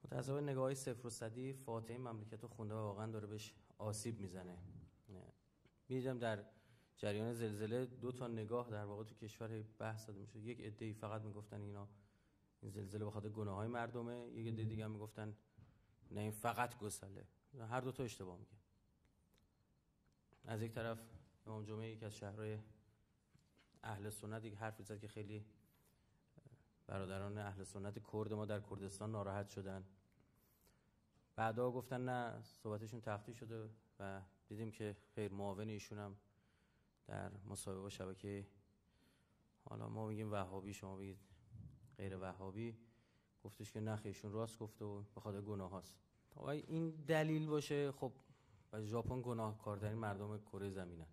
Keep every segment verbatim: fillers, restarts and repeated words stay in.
متأسفانه نگاهی صفر و صدی فاتحه مملکت رو خونده و واقعا داره بهش آسیب میزنه. میدیدم در جریان زلزله دو تا نگاه در واقع تو کشور بحث داده میشد. یک عده‌ای فقط میگفتن اینا این زلزله به خاطر گناههای مردمه، یک عده دیگه هم میگفتن نه این فقط گسله. هر دو تا اشتباه میگه. از یک طرف امام جمعه یک از شهرهای اهل سنت یک حرفی زد که خیلی برادران اهل سنت کرد ما در کردستان ناراحت شدن. بعدا گفتن نه صحبتشون تخطی شده و دیدیم که خیر معاون ایشون هم در مصاحبه با شبکه، حالا ما میگیم وهابی شما بگید غیر وهابی، گفتش که نه ایشون راست گفته و به خاطر گناه هاست. تا این دلیل باشه خب و ژاپن گناهکارترین مردم کره زمینن،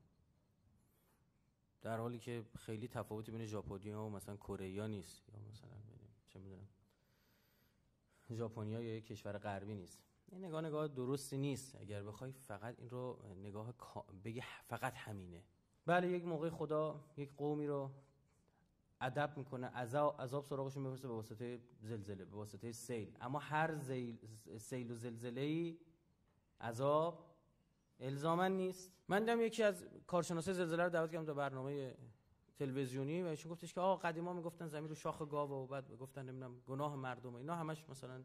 در حالی که خیلی تفاوتی بین ژاپنی‌ها و مثلا کره‌ای‌ها نیست، یا مثلا ببینیم چه می‌دونم ژاپنی‌ها یا یک کشور غربی نیست. این نگاه نگاه درستی نیست اگر بخوای فقط این رو نگاه بگی فقط همینه. بله یک موقع خدا یک قومی رو ادب میکنه، عذاب عذاب سراغشون میفرسته به واسطه زلزله، به واسطه سیل، اما هر زیل سیل و زلزله‌ای عذاب الزاما نیست. من دیدم یکی از کارشناسای زلزله رو دعوت کردم تا برنامه تلویزیونی و ایشون گفتش که آقا قدیما میگفتن زمین رو شاخ گاوه و بعد گفتن نمیدونم گناه مردمه، اینا همش مثلا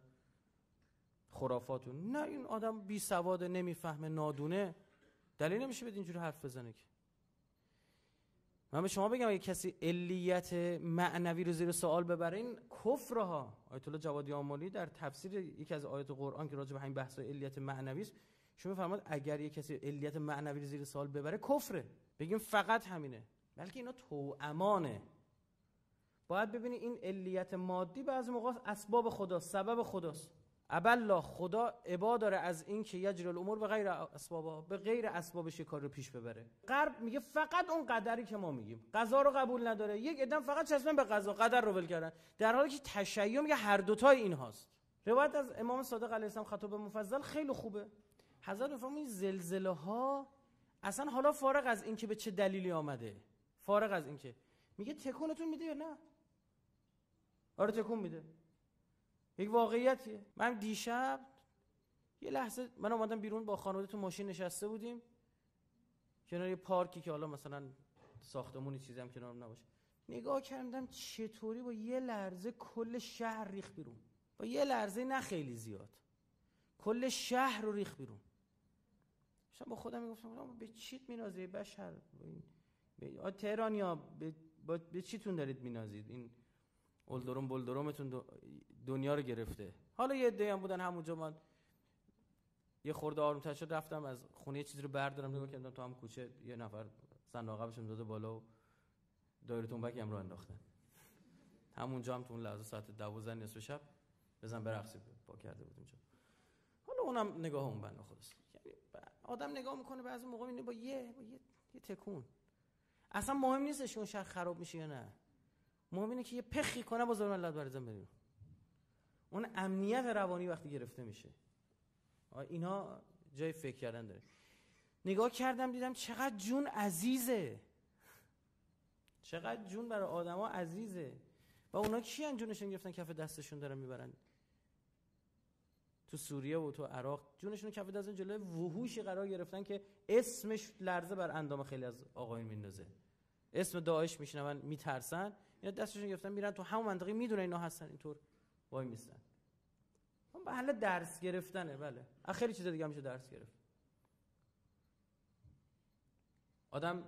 خرافاتون. نه این آدم بی سواد نمیفهمه نادونه، دلیل نمیشه بده اینجوری حرف بزنه که. من به شما بگم اگه کسی علیت معنوی رو زیر سوال ببره این کفره ها. آیت الله جوادی آملی در تفسیر یکی از آیات قرآن که راجع به همین بحث علیت معنوی است شما میفرماد اگر یک کسی علیت معنوی رو زیر سوال ببره کفره. بگیم فقط همینه، بلکه اینا توأمانه. باید ببینی این علیت مادی بعضی موقع اسباب خداست، سبب خداست. ابالله خدا عبا داره از این که یجری الامور به غیر اسبابا، به غیر اسبابش کار رو پیش ببره. غرب میگه فقط اون قدری که ما میگیم، قضا رو قبول نداره. یک عدم فقط چسبن به قضا، قدر رو ول کردن، در حالی که تشیع میگه هر دو تای این هاست. روایت از امام صادق علیه السلام خطاب مفضل خیلی خوبه. حضرت میفهمون این زلزله ها اصلا حالا فارغ از این که به چه دلیلی آمده، فارغ از این که میگه تکونتون میده یا نه. آره تکون میده، یک واقعیتیه. من دیشب یه لحظه من اومدم بیرون با خانواده تو ماشین نشسته بودیم کنار یه پارکی که حالا مثلا ساختمونی چیزی هم کنار نباشه، نگاه کردم چطوری با یه لرزه کل شهر ریخ بیرون. با یه لرزه نه خیلی زیاد کل شهر رو ریخ بیرون. شما با خودم میگفتم به چیت مینازید بشر؟ به تهرانیا به, به چیتون دارید مینازید؟ این اولدروم بولدرومتون دنیا رو گرفته. حالا یه عده‌ای هم بودن همونجا، من یه خورده آروم‌تر شد رفتم از خونه یه چیزی رو بردارم نگاه کردم تو هم کوچه یه نفر زن عقبشون داده بالا و دایره تنبک هم رو انداختن. همونجا هم تو اون لحظه ساعت دوازده نصف شب بزن برقصی با کرده بود اونجا. حالا اونم نگاه اون بنده خداست. یعنی آدم نگاه میکنه بعضی موقع اینه با یه با یه, یه تکون اصلا مهم نیستش اون شهر خراب میشه یا نه. مهم اینه که یه پخی کنه با زبان الله برزن بریم. اون امنیت روانی وقتی گرفته میشه اینا جای فکر کردن داره. نگاه کردم دیدم چقدر جون عزیزه، چقدر جون برای آدما عزیزه. و اونا کیان جونشون گرفتن کف دستشون دارن میبرن تو سوریه و تو عراق، جونشون کف دستشون جلوی وحوشی قرار گرفتن که اسمش لرزه بر اندام خیلی از آقایون میندازه. اسم داعش میشنون میترسن، اینا دستشون گرفتن میرن تو همون منطقه، میدونن اینا هستن، اینطور وای میستن. اون به حل درس گرفتنه. بله خیلی چیز دیگه هم میشه درس گرفت. آدم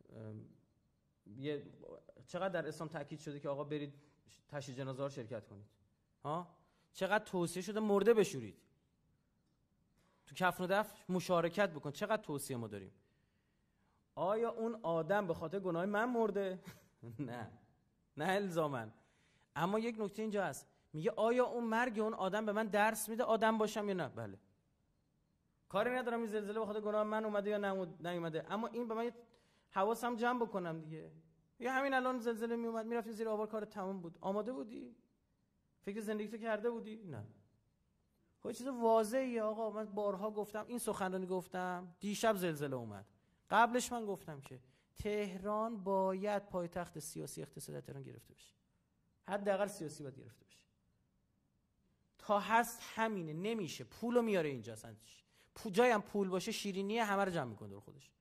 یه چقدر در اسلام تاکید شده که آقا برید تشییع جنازه ها شرکت کنید، ها چقدر توصیه شده مرده بشورید، تو کفن و دفن مشارکت بکن، چقدر توصیه ما داریم. آیا اون آدم به خاطر گناه من مرده؟ نه نه الزاماً. اما یک نکته اینجا هست، میگه آیا اون مرگ اون آدم به من درس میده آدم باشم یا نه؟ بله. کاری ندارم این زلزله به خاطر گناه من اومده یا نیومده، اما این به من حواسم جمع بکنم دیگه. یا همین الان زلزله می اومد میرفتی زیر آوار کار تمام بود. آماده بودی؟ فکر زندگی تو کرده بودی؟ نه. خب چیز واضحه آقا. من بارها گفتم، این سخنرانی گفتم، دیشب زلزله اومد، قبلش من گفتم که تهران باید پایتخت سیاسی اقتصادی تهران گرفته بشه، حداقل سیاسی باید گرفته بشه. تا هست همینه، نمیشه. پولو میاره اینجا اصلا. پول جایی هم پول باشه شیرینیه همه رو جمع میکنه دور خودش.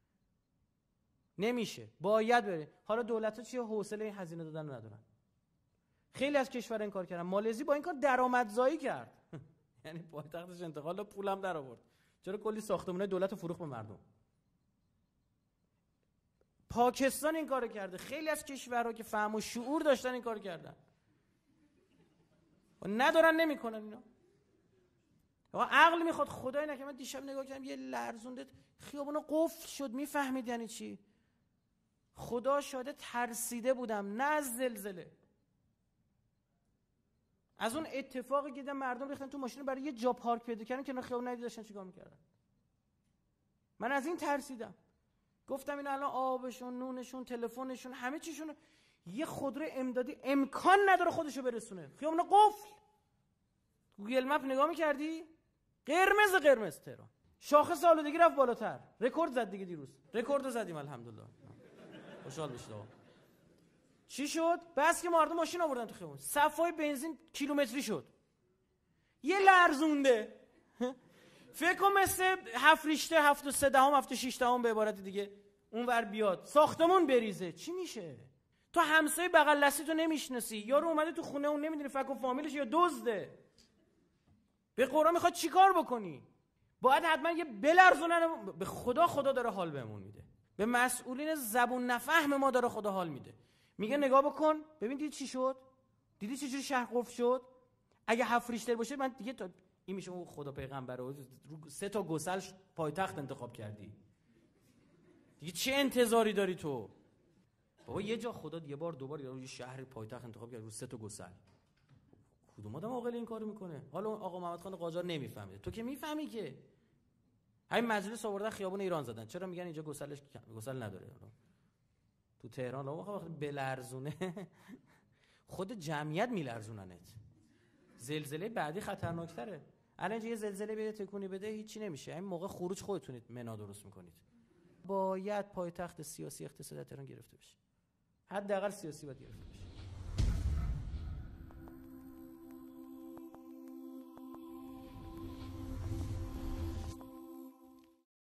نمیشه، باید بره. حالا دولت‌ها چیه؟ حوصله این هزینه دادن ندارن. خیلی از کشورها این کار کردن. مالزی با این کار درآمدزایی کرد. یعنی پایتختش انتقال داد، پولم در آورد. چرا کلی ساختمان‌های دولت فروخت به مردم. پاکستان این کارو کرده. خیلی از کشورها که فهم و شعور داشتن این کارو کردن. و ندارن نمیکنن اینا. آقا عقل میخواد. خدای نکنه من دیشب نگاه کردم یه لرزونده خیابونو قفل شد. میفهمید یعنی چی؟ خدا شاده ترسیده بودم، نه از زلزله، از اون اتفاقی که دیدم مردم ریختن تو ماشین برای یه جا پارک پیدا کردن که اینا خیابون ندید داشتن چیکار میکردن. من از این ترسیدم. گفتم اینا الان آبشون، نونشون، تلفنشون، همه چیشون یه خودرو امدادی امکان نداره خودشو برسونه. خیابون قفل. گوگل مپ نگاه میکردی؟ قرمز قرمز تهران. شاخص آلودگی رفت بالاتر. رکورد زد دیگه دیروز. رکورد زدیم الحمدلله. خوشحال بشید آقا. چی شد؟ بس که مردم ماشین آوردن تو خیابون. صفای بنزین کیلومتری شد. یه لرزونده. فکر کن مثل هفت ریشته هفت و سه دهم هفت و شیش دهم به عبارت دیگه اونور بیاد ساختمون بریزه. چی میشه؟ تو همسایه بغل دستی تو نمیشناسی، یارو اومده تو خونه اون نمیدونی فک و فامیلش یا دزده. به قرآن میخواد چیکار بکنی؟ باید حتما یه بلرزونن. به خدا خدا داره حال بهمون میده. به مسئولین زبون نفهم ما داره خدا حال میده. میگه نگاه بکن ببین دیدی چی شد؟ دیدی چه جوری شهر قفل شد؟ اگه هفت ریشتر باشه من دیگه تا این میشه اون خدا پیغمبر رو سه تا گسل پایتخت انتخاب کردی. دیگه چه انتظاری داری تو؟ بابا یه جا خدا یه بار دوبار یه شهر پایتخت انتخاب کرد رو سه تا گسل. کدوم آدم عاقل این کارو میکنه؟ حالا آقا محمد خان قاجار نمیفهمه. تو که میفهمی که. همین مجلس آوردن خیابون ایران زدن. چرا میگن اینجا گسلش گسل نداره؟ تو تهران وقتی بلرزونه خود جمعیت میلرزوننت. زلزله بعدی خطرناکتره. الان اینجا یه زلزله بده تکونی بده هیچی نمیشه. این موقع خروج خودتونید منا درست میکنید. باید پایتخت سیاسی اقتصادی تهران گرفته بشه. حداقل سیاسی باید گرفته بشه.